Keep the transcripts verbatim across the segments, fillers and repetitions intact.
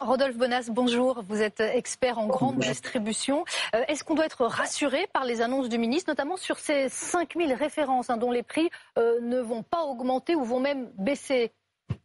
Rodolphe Bonas, bonjour. Vous êtes expert en grande distribution. Euh, est-ce qu'on doit être rassuré par les annonces du ministre, notamment sur ces cinq mille références hein, dont les prix euh, ne vont pas augmenter ou vont même baisser?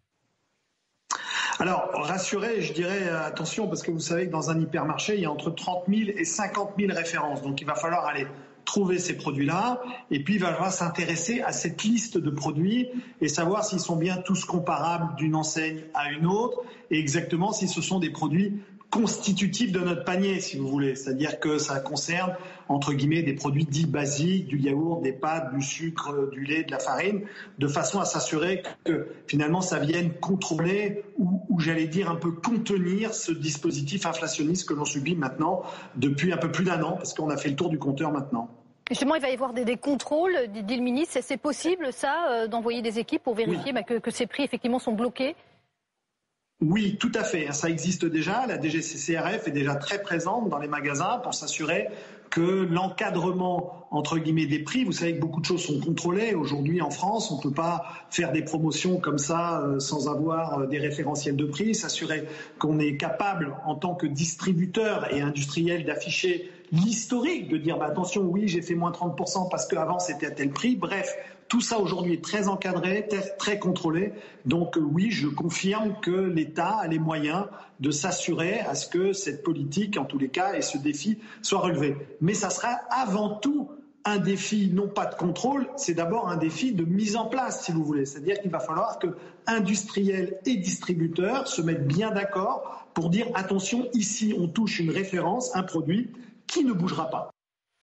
Alors, rassuré, je dirais attention, parce que vous savez que dans un hypermarché, il y a entre trente mille et cinquante mille références. Donc, il va falloir aller trouver ces produits-là, et puis il va falloir s'intéresser à cette liste de produits et savoir s'ils sont bien tous comparables d'une enseigne à une autre, et exactement si ce sont des produits constitutifs de notre panier, si vous voulez. C'est-à-dire que ça concerne, entre guillemets, des produits dits basiques, du yaourt, des pâtes, du sucre, du lait, de la farine, de façon à s'assurer que finalement ça vienne contrôler ou, ou j'allais dire un peu contenir ce dispositif inflationniste que l'on subit maintenant depuis un peu plus d'un an, parce qu'on a fait le tour du compteur maintenant. Justement, il va y avoir des, des contrôles, dit le ministre. C'est possible, ça, euh, d'envoyer des équipes pour vérifier oui. bah, que, que ces prix, effectivement, sont bloqués? Oui, tout à fait. Ça existe déjà. La D G C C R F est déjà très présente dans les magasins pour s'assurer que l'encadrement, entre guillemets, des prix, vous savez que beaucoup de choses sont contrôlées. Aujourd'hui, en France, on ne peut pas faire des promotions comme ça euh, sans avoir euh, des référentiels de prix, s'assurer qu'on est capable, en tant que distributeur et industriel, d'afficher l'historique, de dire bah, attention, oui, j'ai fait moins trente pour cent parce qu'avant c'était à tel prix. Bref, tout ça aujourd'hui est très encadré, très contrôlé. Donc oui, je confirme que l'État a les moyens de s'assurer à ce que cette politique, en tous les cas, et ce défi soit relevé. Mais ça sera avant tout un défi, non pas de contrôle, c'est d'abord un défi de mise en place, si vous voulez. C'est-à-dire qu'il va falloir que industriels et distributeurs se mettent bien d'accord pour dire attention, ici on touche une référence, un produit qui ne bougera pas.